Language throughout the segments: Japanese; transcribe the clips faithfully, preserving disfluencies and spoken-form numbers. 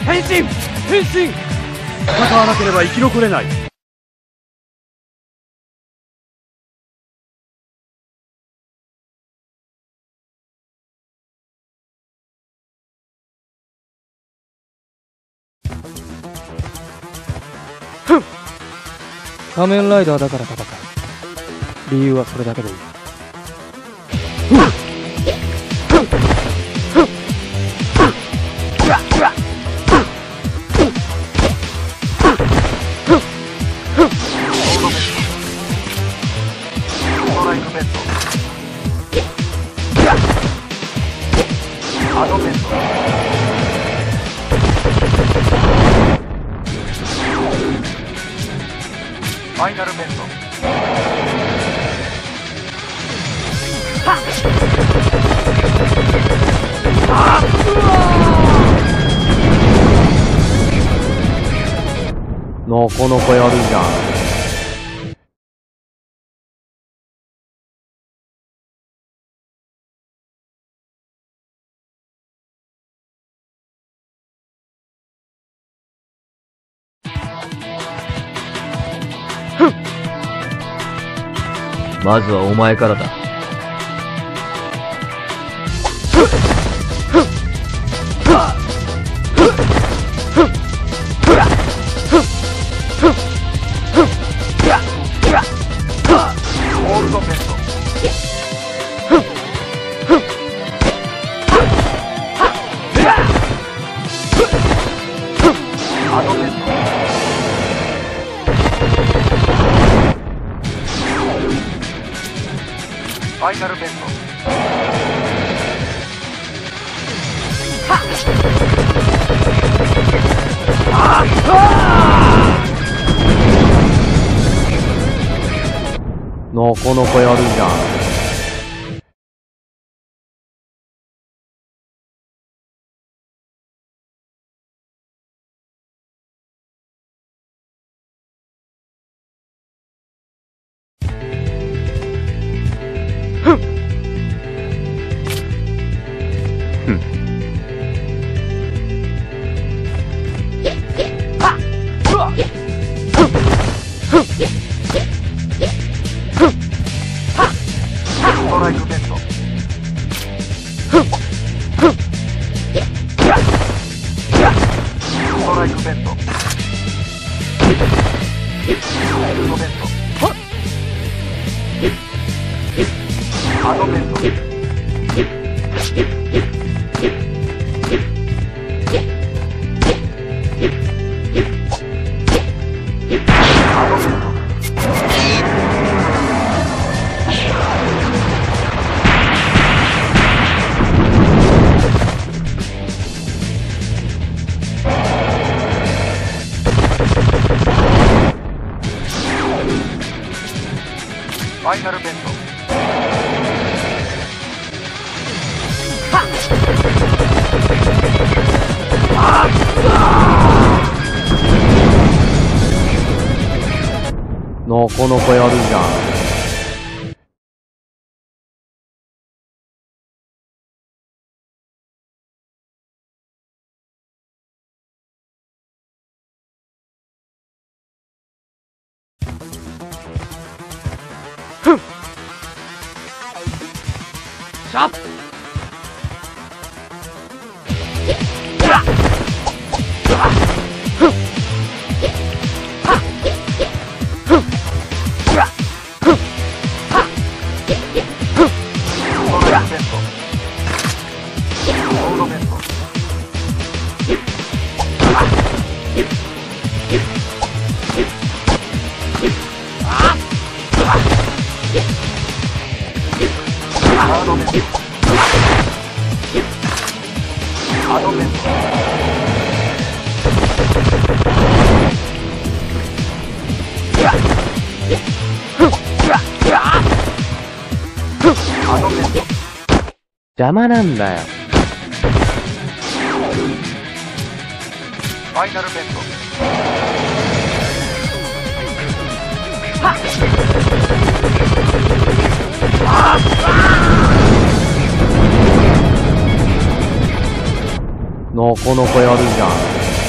変身変身。戦わなければ生き残れない。ふん。仮面ライダーだから戦う。理由はそれだけでいい。ふんふんふん。うわうわ。アドベント。ファイナルベント。はっ。あっ、うわー。なかなかやるじゃん。 まずはお前からだ。 ゴールドベスト。アドベスト。ファイナルベント。はっ。あっ、なかなかやるじゃん。ストライクベント。ストライクベント。ゴールドベント。アドベント。アドベント。ファイナルベント。はっ。あっ、なかなかやるじゃん。ふん。しゃっ。アドベント。アドベント。邪魔なんだよ。ファイナルベント。はっ。あっ、なかなかやるじゃん。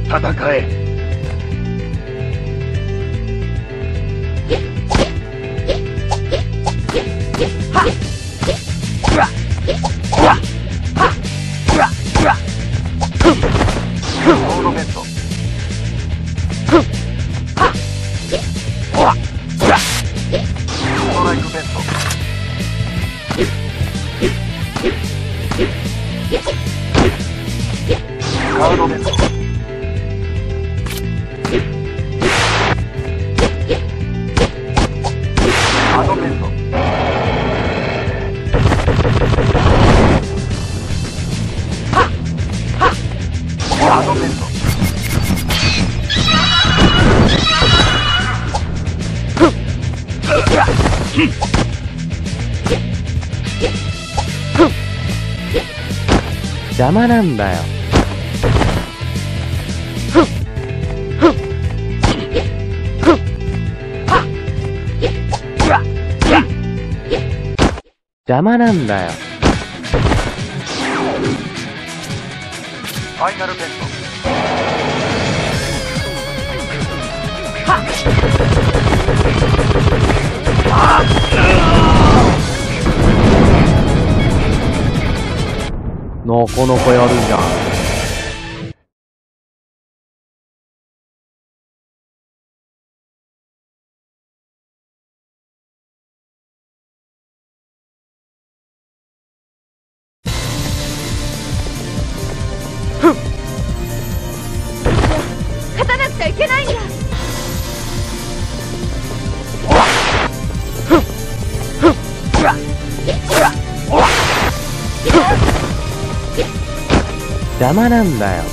戦え。はっうわうわはっうわうわふんふんロードベントふんはっうわうわストライクベントカードベントカードベントアドベント邪魔なんだよ。邪魔なんだよ。 ファイナルベントなかなかやるじゃん。 勝たなくちゃいけないんだ。 邪魔なんだよ。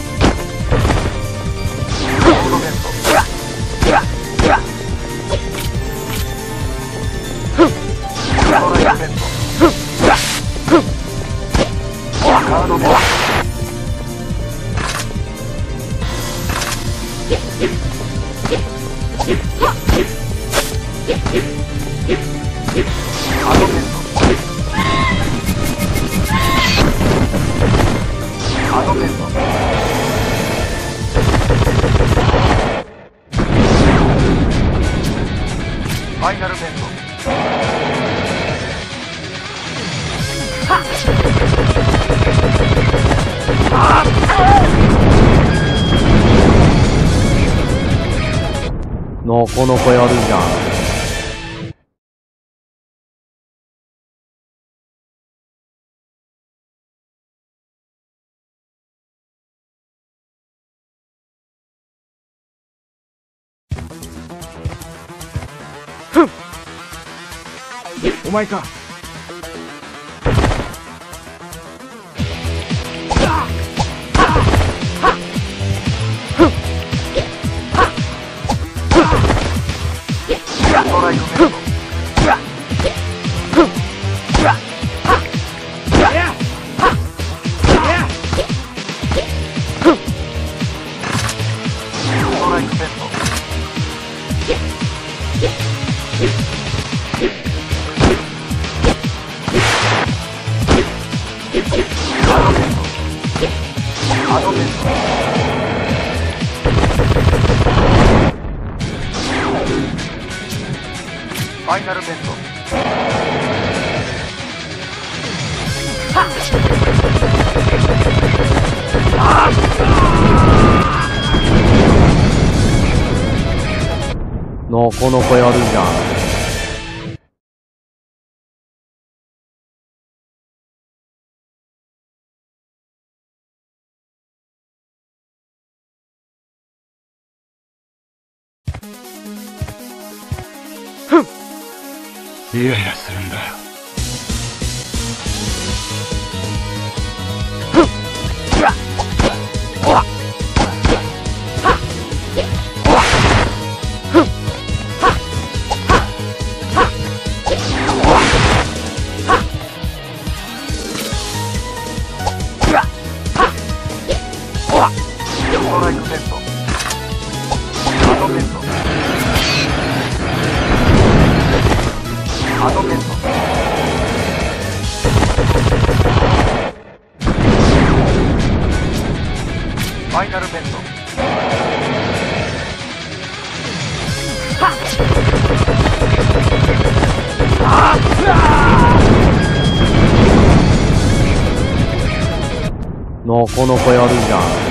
ファイナルベントなかなかやるじゃん。 お前か。ファイナルベントなかなかやるじゃん。 イライラするんだよ。ストライクベントアドベントアドベントファイナルベントなかなかやるじゃん。